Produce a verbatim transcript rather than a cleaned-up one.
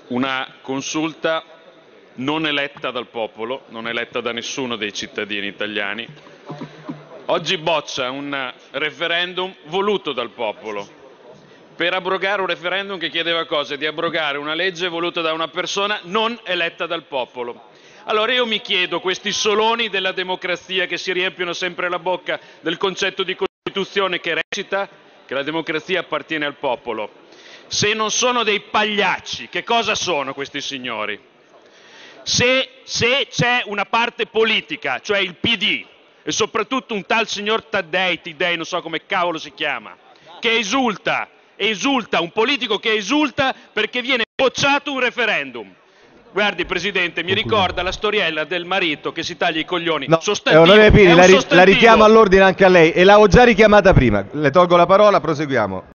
una consulta non eletta dal popolo, non eletta da nessuno dei cittadini italiani. Oggi boccia un referendum voluto dal popolo per abrogare un referendum che chiedeva cosa? Di abrogare una legge voluta da una persona non eletta dal popolo. Allora io mi chiedo, questi soloni della democrazia che si riempiono sempre la bocca del concetto di Costituzione che recita che la democrazia appartiene al popolo, se non sono dei pagliacci, che cosa sono questi signori? Se, se c'è una parte politica, cioè il P D, e soprattutto un tal signor Taddei, Tidei, non so come cavolo si chiama, che esulta, esulta, un politico che esulta perché viene bocciato un referendum. Guardi Presidente, mi ricorda la storiella del marito che si taglia i coglioni. No, sostantivo, onorevole Pini, la, ri sostantivo. la richiamo all'ordine anche a lei e l'avevo già richiamata prima. Le tolgo la parola, proseguiamo.